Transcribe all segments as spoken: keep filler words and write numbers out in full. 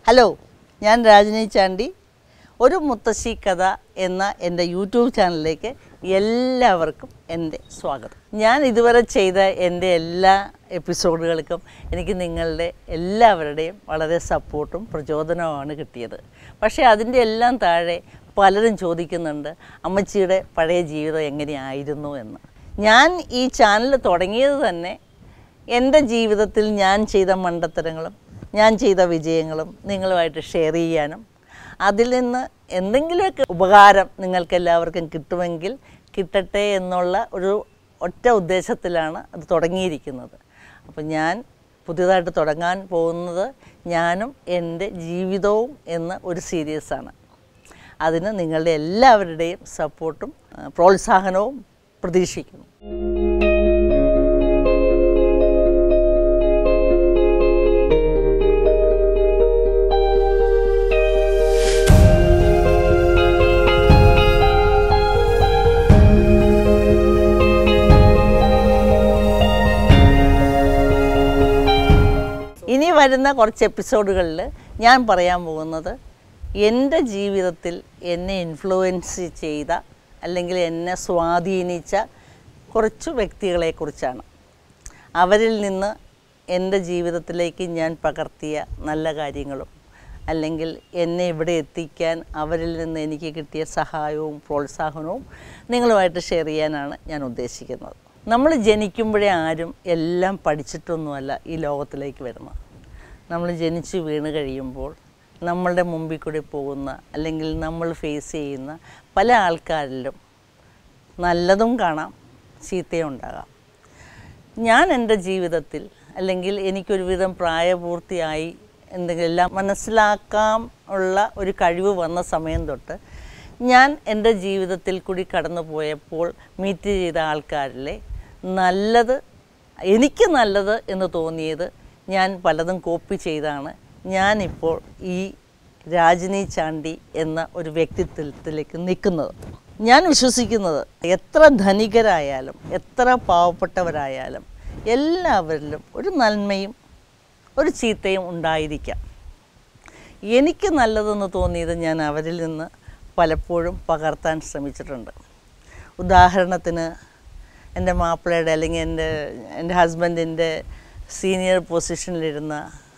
Hello, I am Rajini Chandy. ഒരു മുത്തശ്ശി കഥ എന്ന എൻ്റെ യൂട്യൂബ് ചാനലിലേക്ക് എല്ലാവർക്കും എൻ്റെ സ്വാഗതം. ഞാൻ ഇതുവരെ ചെയ്ത എൻ്റെ എല്ലാ എപ്പിസോഡുകൾക്കും എനിക്ക് നിങ്ങളുടെ എല്ലാവരുടെയും വളരെ സപ്പോർട്ടും പ്രചോദനവുമാണ് കിട്ടിയത്. പക്ഷേ അതിൻ്റെ എല്ലാം താഴെ പലരും ചോദിക്കുന്നുണ്ട് അമ്മച്ചിയുടെ പഴയ ജീവിതം എങ്ങനെയായിരുന്നു എന്ന്. ഞാൻ ഈ ചാനൽ തുടങ്ങിയത് തന്നെ എൻ്റെ ജീവിതത്തിൽ ഞാൻ ചെയ്ത മണ്ടത്തരങ്ങളും ഞാൻ ചെയ്ത വിജയങ്ങളും നിങ്ങളുമായിട്ട് ഷെയർ ചെയ്യാനും അതിൽ നിന്ന് എന്തെങ്കിലുമൊക്കെ ഉപകാരം നിങ്ങൾക്കെല്ലാവർക്കും കിട്ടുമെങ്കിൽ കിട്ടട്ടെ എന്നുള്ള ഒരു ഒറ്റ ഉദ്ദേശത്തിലാണ് അത് തുടങ്ങിയിരിക്കുന്നത്. അപ്പോൾ ഞാൻ പുതിയതായിട്ട് തുടങ്ങാൻ പോകുന്നത് ഞാനും എൻ്റെ ജീവിതവും എന്ന ഒരു സീരീസാണ്. അതിന് നിങ്ങളുടെ എല്ലാവരുടെയും സപ്പോർട്ടും പ്രോത്സാഹനവും പ്രതീക്ഷിക്കുന്നു. ഇനി വരുന്ന കുറച്ച് എപ്പിസോഡുകളിൽ ഞാൻ പറയാൻ പോകുന്നത് എൻ്റെ ജീവിതത്തിൽ എന്നെ ഇൻഫ്ലുവൻസ് ചെയ്ത അല്ലെങ്കിൽ എന്നെ സ്വാധീനിച്ച കുറച്ച് വ്യക്തികളെക്കുറിച്ചാണ്. അവരിൽ നിന്ന് എൻ്റെ ജീവിതത്തിലേക്ക് ഞാൻ പകർത്തിയ നല്ല കാര്യങ്ങളും അല്ലെങ്കിൽ എന്നെ ഇവിടെ എത്തിക്കാൻ അവരിൽ നിന്ന് എനിക്ക് കിട്ടിയ സഹായവും പ്രോത്സാഹനവും നിങ്ങളുമായിട്ട് ഷെയർ ചെയ്യാനാണ് ഞാൻ ഉദ്ദേശിക്കുന്നത്. നമ്മൾ ജനിക്കുമ്പോഴേ ആരും എല്ലാം പഠിച്ചിട്ടൊന്നുമല്ല ഈ ലോകത്തിലേക്ക് വരുന്നത്. നമ്മൾ ജനിച്ച് വീണ് കഴിയുമ്പോൾ നമ്മളുടെ മുമ്പിൽ കൂടി പോകുന്ന അല്ലെങ്കിൽ നമ്മൾ ഫേസ് ചെയ്യുന്ന പല ആൾക്കാരിലും നല്ലതും കാണാം, ചീത്തയും ഉണ്ടാകാം. ഞാൻ എൻ്റെ ജീവിതത്തിൽ അല്ലെങ്കിൽ എനിക്കൊരുവിധം പ്രായപൂർത്തിയായി എന്തെങ്കിലും എല്ലാം മനസ്സിലാക്കാൻ ഉള്ള ഒരു കഴിവ് വന്ന സമയം തൊട്ട് ഞാൻ എൻ്റെ ജീവിതത്തിൽ കൂടി കടന്നു പോയപ്പോൾ മീറ്റ് ചെയ്ത ആൾക്കാരിലെ നല്ലത് എനിക്ക് നല്ലത് എന്ന് തോന്നിയത് ഞാൻ പലതും കോപ്പി ചെയ്താണ് ഞാനിപ്പോൾ ഈ രാജിനി ചാണ്ടി എന്ന ഒരു വ്യക്തിത്വത്തിലേക്ക് നിൽക്കുന്നത്. ഞാൻ വിശ്വസിക്കുന്നത് എത്ര ധനികരായാലും എത്ര പാവപ്പെട്ടവരായാലും എല്ലാവരിലും ഒരു നന്മയും ഒരു ചീത്തയും ഉണ്ടായിരിക്കാം. എനിക്ക് നല്ലതെന്ന് തോന്നിയത് ഞാൻ അവരിൽ നിന്ന് പലപ്പോഴും പകർത്താൻ ശ്രമിച്ചിട്ടുണ്ട്. ഉദാഹരണത്തിന് എൻ്റെ മാപ്പിളയുടെ അല്ലെങ്കിൽ എൻ്റെ എൻ്റെ ഹസ്ബൻഡിൻ്റെ സീനിയർ പൊസിഷനിലിരുന്ന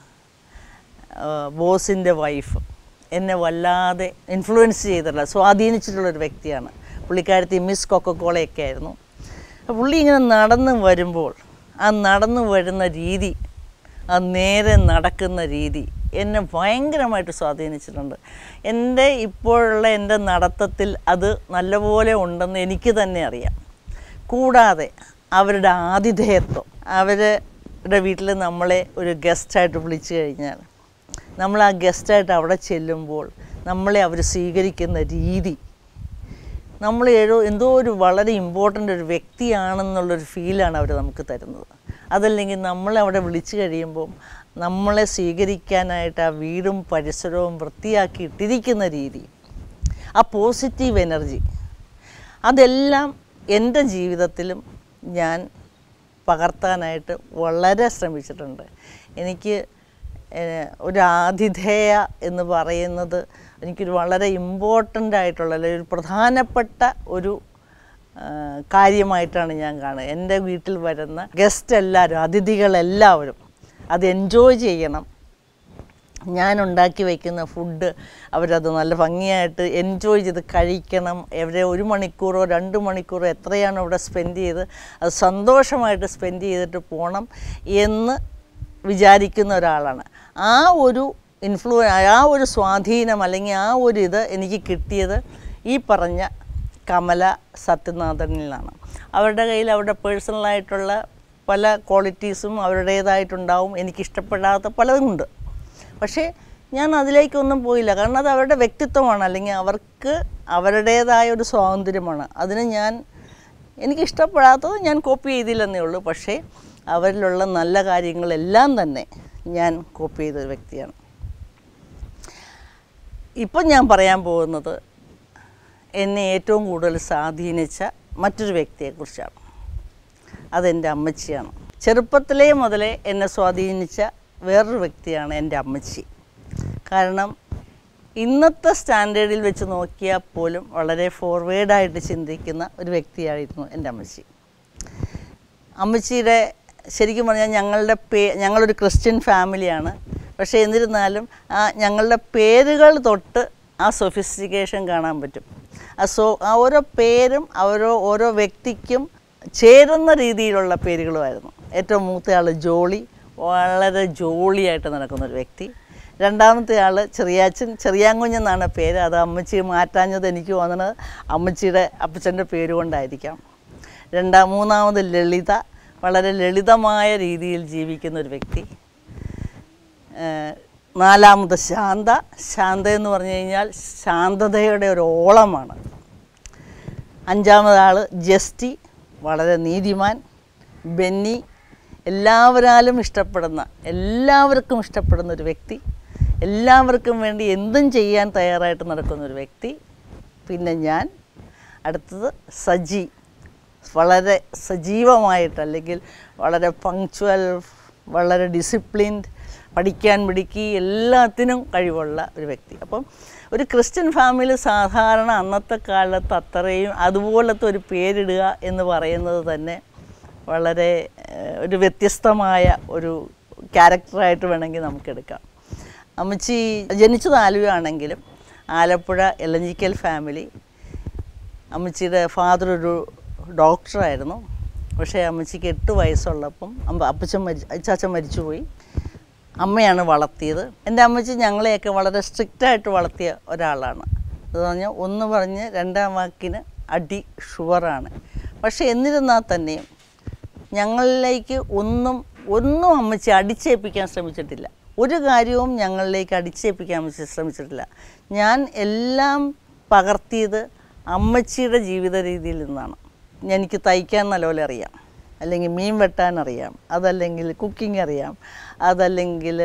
ബോസിൻ്റെ വൈഫ് എന്നെ വല്ലാതെ ഇൻഫ്ലുവൻസ് ചെയ്തിട്ടുള്ള സ്വാധീനിച്ചിട്ടുള്ളൊരു വ്യക്തിയാണ്. പുള്ളിക്കാരത്തി മിസ് കൊക്കക്കോളയൊക്കെ ആയിരുന്നു. പുള്ളി ഇങ്ങനെ നടന്ന് വരുമ്പോൾ ആ നടന്നു വരുന്ന രീതി, ആ നേരെ നടക്കുന്ന രീതി എന്നെ ഭയങ്കരമായിട്ട് സ്വാധീനിച്ചിട്ടുണ്ട്. എൻ്റെ ഇപ്പോഴുള്ള എൻ്റെ നടത്തത്തിൽ അത് നല്ലപോലെ ഉണ്ടെന്ന് എനിക്ക് തന്നെ അറിയാം. കൂടാതെ അവരുടെ ആതിഥേയത്വം, അവരുടെ വീട്ടിൽ നമ്മളെ ഒരു ഗസ്റ്റായിട്ട് വിളിച്ചു കഴിഞ്ഞാൽ നമ്മൾ ആ ഗസ്റ്റായിട്ട് അവിടെ ചെല്ലുമ്പോൾ നമ്മളെ അവർ സ്വീകരിക്കുന്ന രീതി, നമ്മൾ ഏതോ എന്തോ ഒരു വളരെ ഇമ്പോർട്ടൻ്റ് ഒരു വ്യക്തിയാണെന്നുള്ളൊരു ഫീലാണ് അവർ നമുക്ക് തരുന്നത്. അതല്ലെങ്കിൽ നമ്മളെ അവിടെ വിളിച്ചു കഴിയുമ്പം നമ്മളെ സ്വീകരിക്കാനായിട്ട് ആ വീടും പരിസരവും വൃത്തിയാക്കി ഇട്ടിരിക്കുന്ന രീതി, ആ പോസിറ്റീവ് എനർജി, അതെല്ലാം എൻ്റെ ജീവിതത്തിലും ഞാൻ പകർത്താനായിട്ട് വളരെ ശ്രമിച്ചിട്ടുണ്ട്. എനിക്ക് ഒരു ആതിഥേയ എന്ന് പറയുന്നത് എനിക്കൊരു വളരെ ഇമ്പോർട്ടൻ്റ് ആയിട്ടുള്ള അല്ലെങ്കിൽ ഒരു പ്രധാനപ്പെട്ട ഒരു കാര്യമായിട്ടാണ് ഞാൻ കാണുന്നത്. എൻ്റെ വീട്ടിൽ വരുന്ന ഗസ്റ്റ് എല്ലാവരും, അതിഥികളെല്ലാവരും അത് എൻജോയ് ചെയ്യണം. ഞാൻ ഉണ്ടാക്കി വയ്ക്കുന്ന ഫുഡ് അവരത് നല്ല ഭംഗിയായിട്ട് എൻജോയ് ചെയ്ത് കഴിക്കണം. എവരെ ഒരു മണിക്കൂറോ രണ്ട് മണിക്കൂറോ എത്രയാണോ ഇവിടെ സ്പെൻഡ് ചെയ്ത് അത് സന്തോഷമായിട്ട് സ്പെൻഡ് ചെയ്തിട്ട് പോകണം എന്ന് വിചാരിക്കുന്ന ഒരാളാണ്. ആ ഒരു ഇൻഫ്ലൂ ആ ഒരു സ്വാധീനം അല്ലെങ്കിൽ ആ ഒരു ഇത് എനിക്ക് കിട്ടിയത് ഈ പറഞ്ഞ കമല സത്യനാഥനിൽ നിന്നാണ്. അവരുടെ കയ്യിൽ അവരുടെ പേഴ്സണലായിട്ടുള്ള പല ക്വാളിറ്റീസും അവരുടേതായിട്ടുണ്ടാവും. എനിക്കിഷ്ടപ്പെടാത്ത പലതുമുണ്ട്. പക്ഷേ ഞാൻ അതിലേക്കൊന്നും പോയില്ല. കാരണം അത് അവരുടെ വ്യക്തിത്വമാണ്, അല്ലെങ്കിൽ അവർക്ക് അവരുടേതായ ഒരു സ്വാതന്ത്ര്യമാണ്. അതിന് ഞാൻ എനിക്കിഷ്ടപ്പെടാത്തത് ഞാൻ കോപ്പി ചെയ്തില്ലെന്നേ ഉള്ളൂ. പക്ഷേ അവരിലുള്ള നല്ല കാര്യങ്ങളെല്ലാം തന്നെ ഞാൻ കോപ്പി ചെയ്ത വ്യക്തിയാണ്. ഇപ്പം ഞാൻ പറയാൻ പോകുന്നത് എന്നെ ഏറ്റവും കൂടുതൽ സ്വാധീനിച്ച മറ്റൊരു വ്യക്തിയെക്കുറിച്ചാണ്. അതെൻ്റെ അമ്മച്ചിയാണ്. ചെറുപ്പത്തിലേ മുതലേ എന്നെ സ്വാധീനിച്ച വേറൊരു വ്യക്തിയാണ് എൻ്റെ അമ്മച്ചി. കാരണം ഇന്നത്തെ സ്റ്റാൻഡേർഡിൽ വെച്ച് നോക്കിയാൽ പോലും വളരെ ഫോർവേഡായിട്ട് ചിന്തിക്കുന്ന ഒരു വ്യക്തിയായിരുന്നു എൻ്റെ അമ്മച്ചി. അമ്മച്ചിയുടെ ശരിക്കും പറഞ്ഞാൽ ഞങ്ങളുടെ പേ ഞങ്ങളൊരു ക്രിസ്ത്യൻ ഫാമിലിയാണ്. പക്ഷേ എന്നിരുന്നാലും ആ ഞങ്ങളുടെ പേരുകൾ തൊട്ട് ആ സൊഫിസ്റ്റിക്കേഷൻ കാണാൻ പറ്റും. ആ സോ ആ ഓരോ പേരും ഓരോ ഓരോ വ്യക്തിക്കും ചേരുന്ന രീതിയിലുള്ള പേരുകളുമായിരുന്നു. ഏറ്റവും മൂത്തയാൾ ജോളി, വളരെ ജോളിയായിട്ട് നടക്കുന്നൊരു വ്യക്തി. രണ്ടാമത്തെ ആൾ ചെറിയാച്ചൻ, ചെറിയാങ്കുഞ്ഞെന്നാണ് പേര്. അത് അമ്മച്ചി മാറ്റാഞ്ഞത് എനിക്ക് തോന്നുന്നത് അമ്മച്ചിയുടെ അപ്പച്ചൻ്റെ പേര് കൊണ്ടായിരിക്കാം. രണ്ടാം മൂന്നാമത് ലളിത, വളരെ ലളിതമായ രീതിയിൽ ജീവിക്കുന്ന ഒരു വ്യക്തി. നാലാമത് ശാന്ത. ശാന്ത എന്ന് പറഞ്ഞു കഴിഞ്ഞാൽ ശാന്തതയുടെ ഒരു ഓളമാണ്. അഞ്ചാമതാൾ ജസ്റ്റി, വളരെ നീതിമാൻ. ബെന്നി, എല്ലാവരാലും ഇഷ്ടപ്പെടുന്ന എല്ലാവർക്കും ഇഷ്ടപ്പെടുന്ന ഒരു വ്യക്തി, എല്ലാവർക്കും വേണ്ടി എന്തും ചെയ്യാൻ തയ്യാറായിട്ട് നടക്കുന്നൊരു വ്യക്തി. പിന്നെ ഞാൻ. അടുത്തത് സജി, വളരെ സജീവമായിട്ട് അല്ലെങ്കിൽ വളരെ പങ്ക്ച്വൽ, വളരെ ഡിസിപ്ലിൻഡ്, പഠിക്കാൻ പിടിക്കി എല്ലാത്തിനും കഴിവുള്ള ഒരു വ്യക്തി. അപ്പം ഒരു ക്രിസ്ത്യൻ ഫാമിലി സാധാരണ അന്നത്തെ കാലത്ത് അത്രയും അതുപോലത്തെ ഒരു പേരിടുക എന്ന് പറയുന്നത് തന്നെ വളരെ ഒരു വ്യത്യസ്തമായ ഒരു ക്യാരക്ടറായിട്ട് വേണമെങ്കിൽ നമുക്കെടുക്കാം. അമ്മച്ചി ജനിച്ചത് ആലുവയാണെങ്കിലും ആലപ്പുഴ എലഞ്ഞിക്കൽ ഫാമിലി. അമ്മച്ചിയുടെ ഫാദർ ഒരു ഡോക്ടറായിരുന്നു. പക്ഷേ അമ്മച്ചിക്ക് എട്ട് വയസ്സുള്ളപ്പം അമ്മ അപ്പച്ചൻ മരി അച്ചാച്ചൻ മരിച്ചുപോയി. അമ്മയാണ് വളർത്തിയത്. എൻ്റെ അമ്മച്ചി ഞങ്ങളെയൊക്കെ വളരെ സ്ട്രിക്റ്റായിട്ട് വളർത്തിയ ഒരാളാണ്. അത് പറഞ്ഞാൽ ഒന്ന് പറഞ്ഞ് രണ്ടാം വാക്കിന് അടി ഷുവറാണ്. പക്ഷേ എന്നിരുന്നാൽ തന്നെയും ഞങ്ങളിലേക്ക് ഒന്നും ഒന്നും അമ്മച്ചി അടിച്ചേൽപ്പിക്കാൻ ശ്രമിച്ചിട്ടില്ല. ഒരു കാര്യവും ഞങ്ങളിലേക്ക് അടിച്ചേൽപ്പിക്കാൻ അമ്മച്ചി ശ്രമിച്ചിട്ടില്ല. ഞാൻ എല്ലാം പകർത്തിയത് അമ്മച്ചിയുടെ ജീവിത രീതിയിൽ നിന്നാണ്. എനിക്ക് തയ്ക്കാൻ നല്ലപോലെ അറിയാം, അല്ലെങ്കിൽ മീൻ വെട്ടാൻ അറിയാം, അതല്ലെങ്കിൽ കുക്കിംഗ് അറിയാം, അതല്ലെങ്കിൽ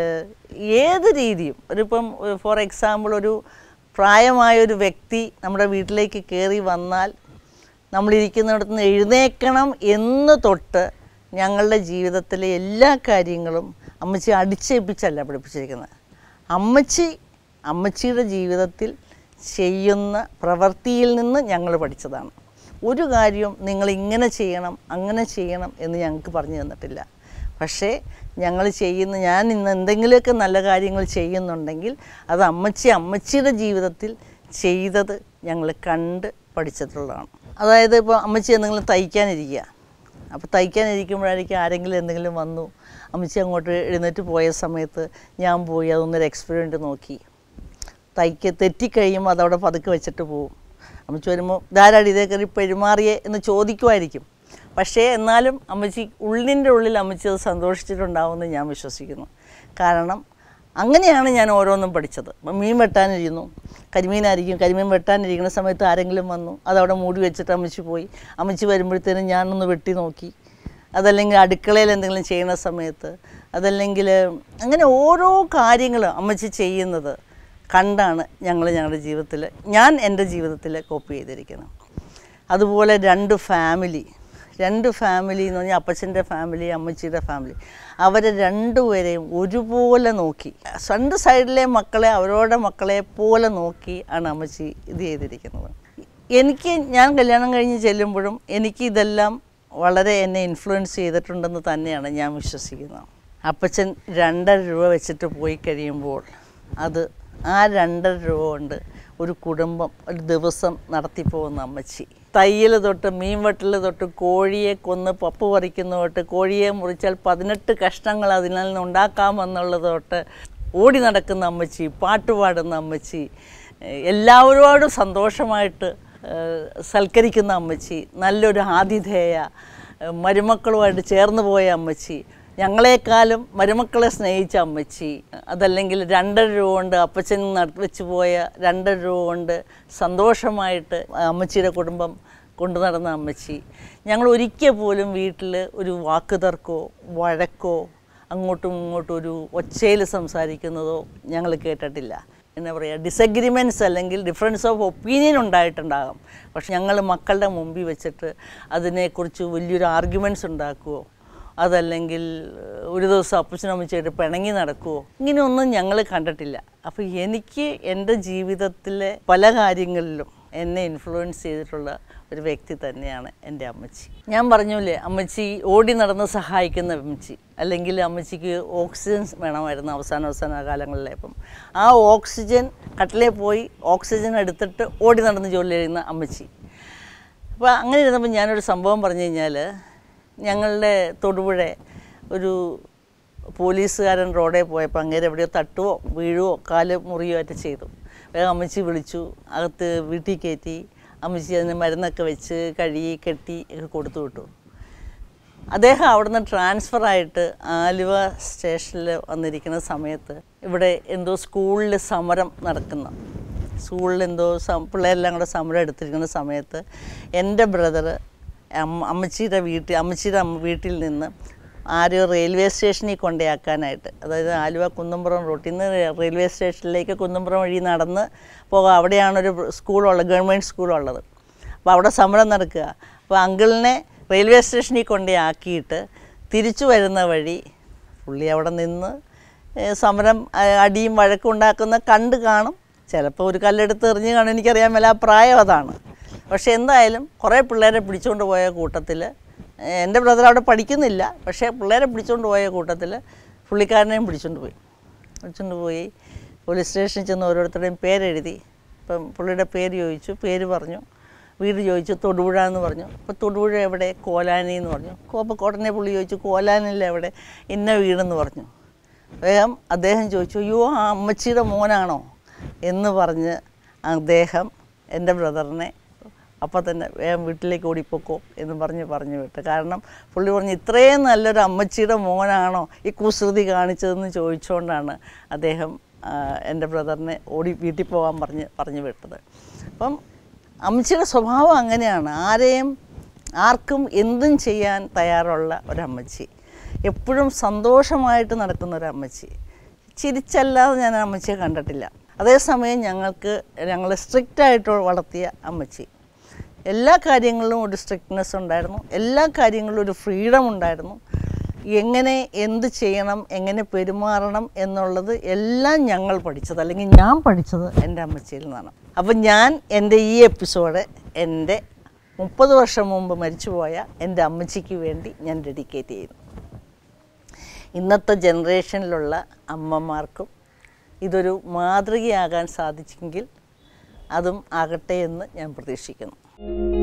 ഏത് രീതിയും. ഒരിപ്പം ഫോർ എക്സാമ്പിൾ ഒരു പ്രായമായൊരു വ്യക്തി നമ്മുടെ വീട്ടിലേക്ക് കയറി വന്നാൽ നമ്മളിരിക്കുന്നിടത്ത് നിന്ന് എഴുന്നേൽക്കണം എന്ന് തൊട്ട് ഞങ്ങളുടെ ജീവിതത്തിലെ എല്ലാ കാര്യങ്ങളും അമ്മച്ചി അടിച്ചേൽപ്പിച്ചല്ല പഠിപ്പിച്ചിരിക്കുന്നത്. അമ്മച്ചി അമ്മച്ചിയുടെ ജീവിതത്തിൽ ചെയ്യുന്ന പ്രവൃത്തിയിൽ നിന്ന് ഞങ്ങൾ പഠിച്ചതാണ്. ഒരു കാര്യവും നിങ്ങൾ ഇങ്ങനെ ചെയ്യണം അങ്ങനെ ചെയ്യണം എന്ന് ഞങ്ങൾക്ക് പറഞ്ഞു തന്നിട്ടില്ല. പക്ഷേ ഞങ്ങൾ ചെയ്യുന്ന ഞാൻ ഇന്ന് എന്തെങ്കിലുമൊക്കെ നല്ല കാര്യങ്ങൾ ചെയ്യുന്നുണ്ടെങ്കിൽ അത് അമ്മച്ചി അമ്മച്ചിയുടെ ജീവിതത്തിൽ ചെയ്തത് ഞങ്ങൾ കണ്ട് പഠിച്ചിട്ടുള്ളതാണ്. അതായത് ഇപ്പോൾ അമ്മച്ചി എന്തെങ്കിലും തയ്ക്കാനിരിക്കുക, അപ്പോൾ തയ്ക്കാനിരിക്കുമ്പോഴായിരിക്കും ആരെങ്കിലും എന്തെങ്കിലും വന്നു, അമ്മച്ചി അങ്ങോട്ട് എഴുന്നേറ്റ് പോയ സമയത്ത് ഞാൻ പോയി അതൊന്നൊരു എക്സ്പെരിമെൻറ്റ് നോക്കി. തയ്ക്ക് തെറ്റിക്കഴിയുമ്പോൾ അതവിടെ പതുക്കെ വെച്ചിട്ട് പോവും. അമ്മച്ചി വരുമ്പോൾ ധാരാളം ഇതേ കയറി പെരുമാറിയേ എന്ന് ചോദിക്കുമായിരിക്കും. പക്ഷേ എന്നാലും അമ്മച്ചി ഉള്ളിൻ്റെ ഉള്ളിൽ അമ്മച്ചി അത് സന്തോഷിച്ചിട്ടുണ്ടാവുമെന്ന് ഞാൻ വിശ്വസിക്കുന്നു. കാരണം അങ്ങനെയാണ് ഞാൻ ഓരോന്നും പഠിച്ചത്. മീൻ വെട്ടാനിരിക്കുന്നു, കരിമീനായിരിക്കും, കരിമീൻ വെട്ടാനിരിക്കുന്ന സമയത്ത് ആരെങ്കിലും വന്നു അതവിടെ മൂടി വെച്ചിട്ട് അമ്മച്ചി പോയി. അമ്മച്ചി വരുമ്പോഴത്തേനും ഞാനൊന്ന് വെട്ടി നോക്കി. അതല്ലെങ്കിൽ അടുക്കളയിൽ എന്തെങ്കിലും ചെയ്യുന്ന സമയത്ത്, അതല്ലെങ്കിൽ അങ്ങനെ ഓരോ കാര്യങ്ങളും അമ്മച്ചി ചെയ്യുന്നത് കണ്ടാണ് ഞങ്ങൾ ഞങ്ങളുടെ ജീവിതത്തിൽ ഞാൻ എൻ്റെ ജീവിതത്തിൽ കോപ്പി ചെയ്തിരിക്കുന്നത്. അതുപോലെ രണ്ട് ഫാമിലി രണ്ട് ഫാമിലി എന്ന് പറഞ്ഞാൽ അപ്പച്ചൻ്റെ ഫാമിലി, അമ്മച്ചിയുടെ ഫാമിലി, അവരെ രണ്ടുപേരെയും ഒരുപോലെ നോക്കി. രണ്ട് സൈഡിലെ മക്കളെ അവരോടെ മക്കളെ പോലെ നോക്കി ആണ് അമ്മച്ചി ഇത് ചെയ്തിരിക്കുന്നത്. എനിക്ക് ഞാൻ കല്യാണം കഴിഞ്ഞ് ചെല്ലുമ്പോഴും എനിക്ക് ഇതെല്ലാം വളരെ എന്നെ ഇൻഫ്ലുവൻസ് ചെയ്തിട്ടുണ്ടെന്ന് തന്നെയാണ് ഞാൻ വിശ്വസിക്കുന്നത്. അപ്പച്ചൻ രണ്ടര രൂപ വെച്ചിട്ട് പോയി കഴിയുമ്പോൾ അത് ആ രണ്ടര രൂപ കൊണ്ട് ഒരു കുടുംബം ഒരു ദിവസം നടത്തിപ്പോകുന്ന അമ്മച്ചി. തയ്യൽ തൊട്ട് മീൻ വെട്ടൽ തൊട്ട് കോഴിയെ കൊന്ന് പപ്പ് പറിക്കുന്ന തൊട്ട് കോഴിയെ മുറിച്ചാൽ പതിനെട്ട് കഷ്ണങ്ങൾ അതിൽ നിന്ന് ഉണ്ടാക്കാമെന്നുള്ളത് തൊട്ട് ഓടി നടക്കുന്ന അമ്മച്ചി, പാട്ടുപാടുന്ന അമ്മച്ചി, എല്ലാവരോടും സന്തോഷമായിട്ട് സൽക്കരിക്കുന്ന അമ്മച്ചി, നല്ലൊരു ആതിഥേയ, മരുമക്കളുമായിട്ട് ചേർന്ന് പോയ അമ്മച്ചി, ഞങ്ങളെക്കാളും മരുമക്കളെ സ്നേഹിച്ച അമ്മച്ചി, അതല്ലെങ്കിൽ രണ്ടര രൂപ കൊണ്ട് അപ്പച്ചൻ വെച്ച് പോയ രണ്ടര രൂപ കൊണ്ട് സന്തോഷമായിട്ട് അമ്മച്ചിയുടെ കുടുംബം കൊണ്ടു നടന്ന അമ്മച്ചി. ഞങ്ങൾ ഒരിക്കൽ പോലും വീട്ടിൽ ഒരു വാക്ക് തർക്കമോ വഴക്കോ അങ്ങോട്ടും ഇങ്ങോട്ടും ഒരു ഒച്ചയിൽ സംസാരിക്കുന്നതോ ഞങ്ങൾ കേട്ടിട്ടില്ല. എന്താ പറയുക, ഡിസഗ്രിമെൻറ്റ്സ് അല്ലെങ്കിൽ ഡിഫറൻസ് ഓഫ് ഒപ്പീനിയൻ ഉണ്ടായിട്ടുണ്ടാകാം. പക്ഷെ ഞങ്ങൾ മക്കളുടെ മുമ്പിൽ വെച്ചിട്ട് അതിനെക്കുറിച്ച് വലിയൊരു ആർഗ്യുമെൻറ്റ്സ് ഉണ്ടാക്കുകയോ അതല്ലെങ്കിൽ ഒരു ദിവസം അപ്പച്ചനും അമ്മച്ചിയായിട്ട് പിണങ്ങി നടക്കുമോ, ഇങ്ങനെയൊന്നും ഞങ്ങൾ കണ്ടിട്ടില്ല. അപ്പോൾ എനിക്ക് എൻ്റെ ജീവിതത്തിലെ പല കാര്യങ്ങളിലും എന്നെ ഇൻഫ്ലുവൻസ് ചെയ്തിട്ടുള്ള ഒരു വ്യക്തി തന്നെയാണ് എൻ്റെ അമ്മച്ചി. ഞാൻ പറഞ്ഞില്ലേ, അമ്മച്ചി ഓടി നടന്ന് സഹായിക്കുന്ന അമ്മച്ചി, അല്ലെങ്കിൽ അമ്മച്ചിക്ക് ഓക്സിജൻ വേണമായിരുന്നു അവസാന അവസാന കാലങ്ങളിലെ. അപ്പം ആ ഓക്സിജൻ കട്ടിലേ പോയി ഓക്സിജൻ എടുത്തിട്ട് ഓടി നടന്ന് ജോലി ചെയ്യുന്ന അമ്മച്ചി. അപ്പോൾ അങ്ങനെ ഇരുന്നപ്പോൾ ഞാനൊരു സംഭവം പറഞ്ഞു കഴിഞ്ഞാൽ, ഞങ്ങളുടെ തൊടുപുഴ ഒരു പോലീസുകാരൻ റോഡിൽ പോയപ്പോൾ അങ്ങേരെ എവിടെയോ തട്ടുവോ വീഴുവോ കാല് മുറിയോ ആയിട്ട് ചെയ്തു. വേഗം അമ്മച്ചി വിളിച്ചു, അകത്ത് വീട്ടിൽ കയറ്റി അമ്മച്ചി അതിന് മരുന്നൊക്കെ വെച്ച് കഴുകി കെട്ടി കൊടുത്തു വിട്ടു. അദ്ദേഹം അവിടുന്ന് ട്രാൻസ്ഫറായിട്ട് ആലുവ സ്റ്റേഷനിൽ വന്നിരിക്കുന്ന സമയത്ത് ഇവിടെ എന്തോ സ്കൂളിൽ സമരം നടക്കുന്ന, സ്കൂളിൽ എന്തോ പിള്ളേരെല്ലാം കൂടെ സമരം എടുത്തിരിക്കുന്ന സമയത്ത് എൻ്റെ ബ്രദർ അമ്മ അമ്മച്ചിയുടെ വീട്ടിൽ അമ്മച്ചിയുടെ അമ്മ വീട്ടിൽ നിന്ന് ആരോ റെയിൽവേ സ്റ്റേഷനിൽ കൊണ്ടുപോയാക്കാനായിട്ട്, അതായത് ആലുവ കുന്നംപുറം റൂട്ടിൽ നിന്ന് റെയിൽവേ സ്റ്റേഷനിലേക്ക് കുന്നംപുറം വഴി നടന്ന് പോകാം. അവിടെയാണൊരു സ്കൂളുള്ളത്, ഗവൺമെൻറ് സ്കൂളുള്ളത്. അപ്പോൾ അവിടെ സമരം നടക്കുക. അപ്പോൾ അങ്കിളിനെ റെയിൽവേ സ്റ്റേഷനിൽ കൊണ്ടുപോയാക്കിയിട്ട് തിരിച്ചു വരുന്ന വഴി പുള്ളി അവിടെ നിന്ന് സമരം അടിയും വഴക്കും ഉണ്ടാക്കുന്ന കണ്ട് കാണും. ചിലപ്പോൾ ഒരു കല്ലെടുത്ത് എറിഞ്ഞ് കാണും, എനിക്കറിയാൻ മേല, ആ പ്രായം അതാണ്. പക്ഷേ എന്തായാലും കുറേ പിള്ളേരെ പിടിച്ചുകൊണ്ട് പോയ കൂട്ടത്തിൽ എൻ്റെ ബ്രദർ അവിടെ പഠിക്കുന്നില്ല, പക്ഷേ പിള്ളേരെ പിടിച്ചുകൊണ്ട് പോയ കൂട്ടത്തിൽ പുള്ളിക്കാരനെയും പിടിച്ചുകൊണ്ട് പോയി പിടിച്ചുകൊണ്ട് പോയി പോലീസ് സ്റ്റേഷനിൽ ചെന്ന് ഓരോരുത്തരുടെയും പേരെഴുതി. ഇപ്പം പുള്ളിയുടെ പേര് ചോദിച്ചു, പേര് പറഞ്ഞു, വീട് ചോദിച്ചു, തൊടുപുഴ എന്ന് പറഞ്ഞു. അപ്പോൾ തൊടുപുഴ എവിടെ? കോലാനി എന്ന് പറഞ്ഞു. അപ്പോൾ കോട്ടനെ പുള്ളി ചോദിച്ചു, കോലാനിയിൽ എവിടെ? ഇന്ന വീടെന്ന് പറഞ്ഞു. വേഗം അദ്ദേഹം ചോദിച്ചു, അയ്യോ ആ അമ്മച്ചിയുടെ മോനാണോ എന്ന് പറഞ്ഞ് അദ്ദേഹം എൻ്റെ ബ്രദറിനെ അപ്പോൾ തന്നെ വേഗം വീട്ടിലേക്ക് ഓടിപ്പോക്കോ എന്ന് പറഞ്ഞ് പറഞ്ഞു വിട്ടു. കാരണം പുള്ളി പറഞ്ഞു, ഇത്രയും നല്ലൊരു അമ്മച്ചിയുടെ മോനാണോ ഈ കുസൃതി കാണിച്ചതെന്ന് ചോദിച്ചുകൊണ്ടാണ് അദ്ദേഹം എൻ്റെ ബ്രദറിനെ ഓടി വീട്ടിൽ പോകാൻ പറഞ്ഞ് പറഞ്ഞു വിട്ടത്. അപ്പം അമ്മച്ചിയുടെ സ്വഭാവം അങ്ങനെയാണ്, ആരെയും ആർക്കും എന്തും ചെയ്യാൻ തയ്യാറുള്ള ഒരമ്മച്ചി, എപ്പോഴും സന്തോഷമായിട്ട് നടക്കുന്ന ഒരമ്മച്ചി. ചിരിച്ചല്ലാതെ ഞാൻ അമ്മച്ചിയെ കണ്ടിട്ടില്ല. അതേസമയം ഞങ്ങൾക്ക് ഞങ്ങൾ സ്ട്രിക്റ്റായിട്ട് വളർത്തിയ അമ്മച്ചി. എല്ലാ കാര്യങ്ങളിലും ഒരു സ്ട്രിക്ട്നെസ് ഉണ്ടായിരുന്നു, എല്ലാ കാര്യങ്ങളിലും ഒരു ഫ്രീഡം ഉണ്ടായിരുന്നു. എങ്ങനെ എന്ത് ചെയ്യണം, എങ്ങനെ പെരുമാറണം എന്നുള്ളത് എല്ലാം ഞങ്ങൾ പഠിച്ചത്, അല്ലെങ്കിൽ ഞാൻ പഠിച്ചത് എൻ്റെ അമ്മച്ചിയിൽ നിന്നാണ്. അപ്പം ഞാൻ എൻ്റെ ഈ എപ്പിസോഡ് എൻ്റെ മുപ്പത് വർഷം മുമ്പ് മരിച്ചുപോയ എൻ്റെ അമ്മച്ചിക്ക് വേണ്ടി ഞാൻ ഡെഡിക്കേറ്റ് ചെയ്യുന്നു. ഇന്നത്തെ ജനറേഷനിലുള്ള അമ്മമാർക്കും ഇതൊരു മാതൃകയാകാൻ സാധിച്ചെങ്കിൽ അതും ആകട്ടെ എന്ന് ഞാൻ പ്രതീക്ഷിക്കുന്നു.